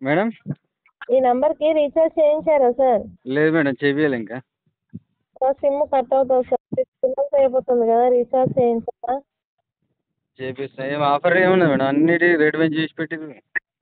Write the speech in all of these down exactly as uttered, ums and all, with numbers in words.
Madam ఈ నంబర్కి recharge చేయించారా సార్? లేదు మేడం చేపియాలి ఇంకా. సార్ సిమ్ కట్ అవుతుంది సార్. సిక్స్ మంత్స్ అయిపోతుంది కదా, రీఛార్జ్ చేయించారా? చేపిస్తా. ఏం ఆఫర్ ఏమున్నది మేడం? అన్నిటి రేటు పెంచి చేసి పెట్టింది.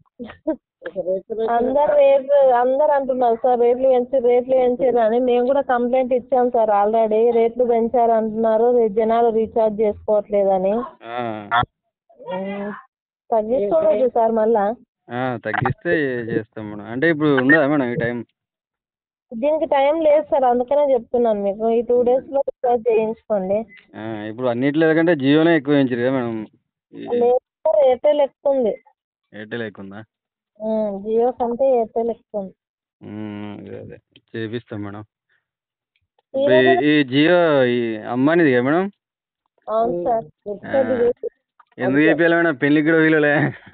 అందరు రేట్లు అందరు అంటున్నారు సార్, రేట్లు పెంచి రేట్లు పెంచారు అని. మేము కూడా కంప్లైంట్ ఇచ్చాం సార్ ఆల్రెడీ. రేట్లు పెంచారు అంటున్నారు, రే- జనాలు రీఛార్జ్ చేసుకోవట్లేదని. ఆ, తగ్గించుకోవచ్చు సార్ మళ్ళా. ఆ, తగ్గిస్తే చేస్తాం మేడం. అంటే ఇప్పుడు ఉండదా మేడం ఈ టైం? దీనికి టైం లేదు సార్, అందుకనే చెప్తున్నాను మీకు. ఈ టూ డేస్లో రీఛార్జ్ చేయించుకోండి. ఆ, ఇప్పుడు అన్నిట్లో కంటే జియోనే ఎక్కువ పెంచారు కదా మేడం. ఈ లేదు సార్, ఎయిర్టెల్ ఎక్కువ ఉంది. ఎయిర్టెల్ ఎక్కువ ఉందా? ఉమ్, జియో కంటే ఎయిర్టెల్ ఎక్కువ ఉంది. ఉమ్, అదే అదే చేపిస్తాం మేడం. ఈ ఇప్పుడు రోజు ఈ ఈ జియో ఈ అమ్మానిది కదా మేడం? అవును సార్. ఆ, ఎందుకు చేపియాలి మేడం? పెళ్ళికి కూడా వీలలే.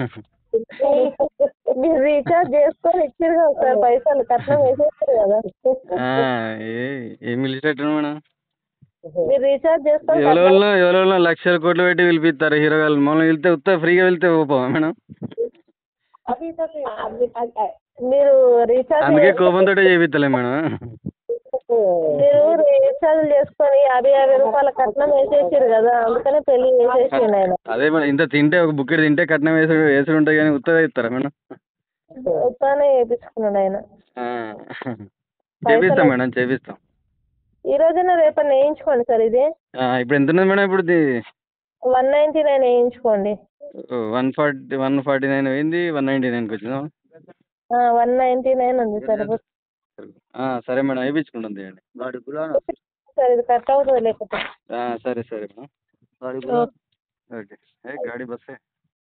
మీరు రీఛార్జ్ చేసుకొని ఇచ్చారు కదా సార్, పైసలు కట్నం వేసేస్తారు కదా. ఆ, ఏ ఏం పిలిచేటట్టు మేడం? మీరు రీఛార్జ్ చేసుకొని ఎవరి కట్నం వల్ల ఎవరి వల్ల లక్షల కోట్లు పెట్టి పిలిపిస్తారు హీరోగాళ్ళు. మమ్మల్ని వెళ్తే ఉత్త ఫ్రీగా వెళ్తే పోవా మేడం? మీరు రీఛార్జ్ అందుకే కోపంతో చేపిస్తలే మేడం. మీరు రీఛార్జ్ చేసుకొని యాభై యాభై రూపాయల కట్నం వేసేసారు కదా, అందుకనే పెళ్లి వేసేసిండు ఆయన. అదే మేడం, ఇంత తింటే ఒక బుక్కెట్ తింటే కట్నం వేసుడు వేసుడు ఉంటుంది కానీ ఉత్తగా ఇస్తారా మేడం? ఉత్తానే వేయించుకున్నాడు ఆయన. ఆ, చేపిస్తాం మేడం, చేపిస్తాం. ఈ రోజైనా రేపటి వేయించుకోండి సార్. ఇది ఆ, ఇప్పుడు ఎంత ఉన్నది మేడం? ఇప్పుడు వన్ నైన్టీ నైన్ వేయించుకోండి. One forty one forty nine పోయింది, వన్ నైంటీ నైన్కి వచ్చిందా? వన్ నైన్టీ నైన్ ఉంది సార్. ఆ, సరే మేడం, వేయించుకుంటాం తీయండి. సార్ ఇది కట్ అవుతుంది లేకపోతే. ఆ, సరే సరే మేడం. ఓకే. ఏ గాడి బస్సే